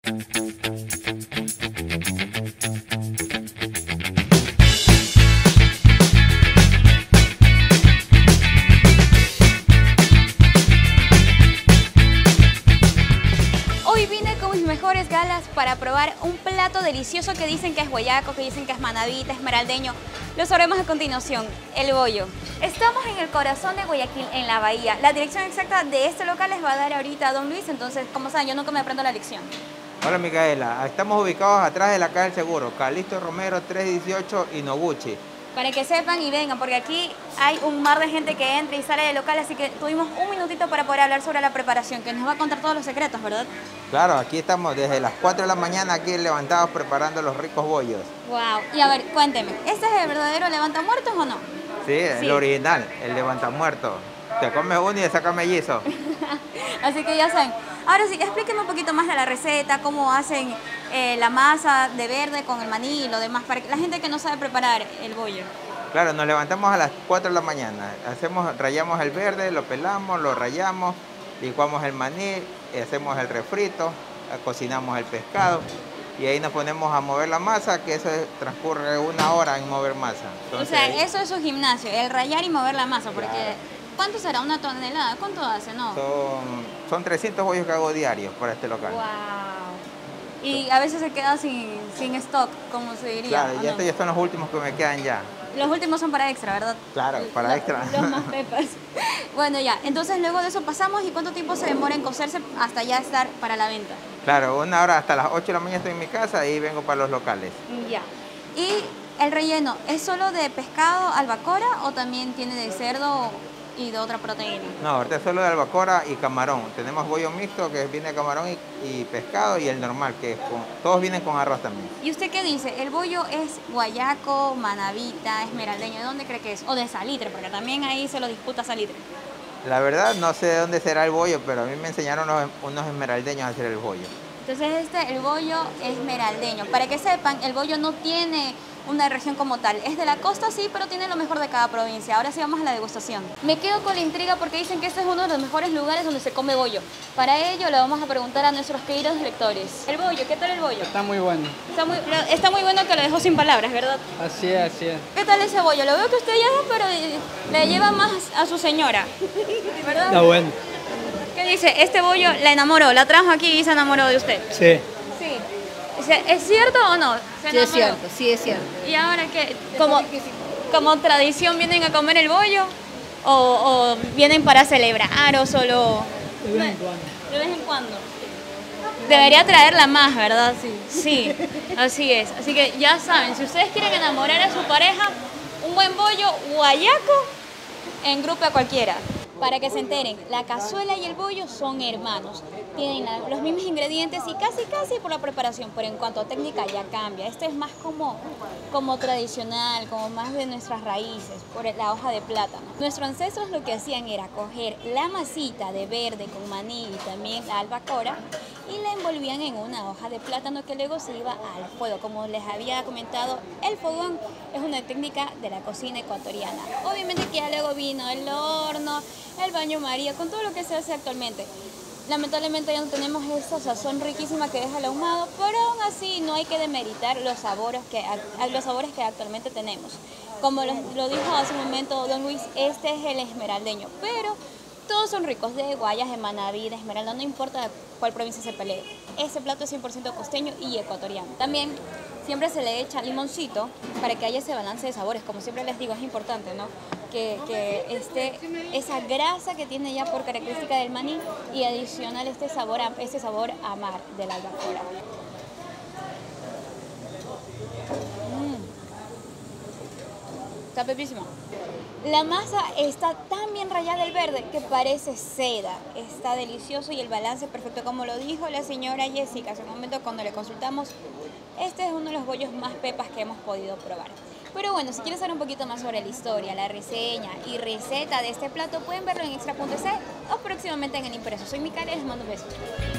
Hoy vine con mis mejores galas para probar un plato delicioso que dicen que es guayaco, que dicen que es manabita, esmeraldeño. Lo sabremos a continuación, el bollo. Estamos en el corazón de Guayaquil, en la bahía. La dirección exacta de este local les va a dar ahorita don Luis, entonces, como saben, yo nunca me aprendo la lección. Hola Micaela, estamos ubicados atrás de la Caja del Seguro, Calixto Romero 318 y Noguchi. Para que sepan y vengan, porque aquí hay un mar de gente que entra y sale del local, así que tuvimos un minutito para poder hablar sobre la preparación, que nos va a contar todos los secretos, ¿verdad? Claro, aquí estamos desde las 4 de la mañana aquí levantados preparando los ricos bollos. Wow. Y a ver, cuénteme, ¿este es el verdadero levantamuertos o no? Sí, el original, el levantamuerto. Te comes uno y le sacas mellizo. Así que ya saben. Ahora sí, explíqueme un poquito más de la receta, cómo hacen la masa de verde con el maní y lo demás, para que la gente que no sabe preparar el bollo. Claro, nos levantamos a las 4 de la mañana. Rallamos el verde, lo pelamos, lo rallamos, licuamos el maní, hacemos el refrito, cocinamos el pescado y ahí nos ponemos a mover la masa, que eso transcurre 1 hora en mover masa. Entonces, o sea, eso es su gimnasio, el rallar y mover la masa, porque claro. ¿Cuánto será? ¿1 tonelada? ¿Cuánto hace? No. Son 300 bollos que hago diarios para este local. Wow. Y a veces se queda sin stock, como se diría. Claro, y no? estos ya son los últimos que me quedan ya. Los últimos son para extra, ¿verdad? Claro, para extra. Los más pepas. Bueno, ya. Entonces luego de eso pasamos, ¿y cuánto tiempo se demora en cocerse hasta ya estar para la venta? Claro, 1 hora hasta las 8 de la mañana estoy en mi casa y vengo para los locales. Ya. ¿Y el relleno es solo de pescado, albacora o también tiene de cerdo y de otra proteína? No, ahorita es solo de albacora y camarón. Tenemos bollo mixto que viene de camarón y pescado, y el normal, que todos vienen con arroz también. ¿Y usted qué dice? ¿El bollo es guayaco, manabita, esmeraldeño? ¿De dónde cree que es? O de salitre, porque también ahí se lo disputa salitre. La verdad no sé de dónde será el bollo, pero a mí me enseñaron unos esmeraldeños a hacer el bollo. Entonces el bollo esmeraldeño. Para que sepan, el bollo no tiene una región como tal. Es de la costa, sí, pero tiene lo mejor de cada provincia. Ahora sí vamos a la degustación. Me quedo con la intriga porque dicen que este es uno de los mejores lugares donde se come bollo. Para ello le vamos a preguntar a nuestros queridos lectores. El bollo, ¿qué tal el bollo? Está muy bueno. Está muy bueno, que lo dejó sin palabras, ¿verdad? Así es, así es. ¿Qué tal ese bollo? Lo veo que usted lleva, pero le lleva más a su señora, ¿verdad? Está bueno. ¿Qué dice? Este bollo la enamoró, la trajo aquí y se enamoró de usted. Sí. Sí. ¿Es cierto o no? Sí es cierto, sí es cierto. ¿Y ahora qué? ¿Como tradición vienen a comer el bollo? ¿O vienen para celebrar o solo...? De vez en cuando. De vez en cuando. Debería traerla más, ¿verdad? Sí, así es. Así que ya saben, si ustedes quieren enamorar a su pareja, un buen bollo guayaco en grupo a cualquiera. Para que se enteren, la cazuela y el bollo son hermanos. Tienen los mismos ingredientes y casi por la preparación, pero en cuanto a técnica ya cambia. Esto es más como tradicional, como más de nuestras raíces, por la hoja de plátano. Nuestros ancestros lo que hacían era coger la masita de verde con maní y también la albacora y la envolvían en una hoja de plátano que luego se iba al fuego. Como les había comentado, el fogón es una técnica de la cocina ecuatoriana. Obviamente que ya luego vino el horno, el baño María, con todo lo que se hace actualmente. Lamentablemente ya no tenemos esa sazón riquísima que deja el ahumado, pero aún así no hay que demeritar los sabores que actualmente tenemos. Como lo dijo hace un momento don Luis, este es el esmeraldeño, pero todos son ricos, de Guayas, de Manaví, de Esmeralda, no importa cuál provincia se pelee. Este plato es 100% costeño y ecuatoriano. También siempre se le echa limoncito para que haya ese balance de sabores. Como siempre les digo, es importante, ¿no? Que esté esa grasa que tiene ya por característica del maní y adicional este sabor a mar de la albacora. Está pepísimo. La masa está tan bien rallada el verde que parece seda. Está delicioso y el balance perfecto, como lo dijo la señora Jessica hace un momento cuando le consultamos. Este es uno de los bollos más pepas que hemos podido probar. Pero bueno, si quieres saber un poquito más sobre la historia, la reseña y receta de este plato, pueden verlo en extra.es o próximamente en el impreso. Soy Micaela y les mando un beso.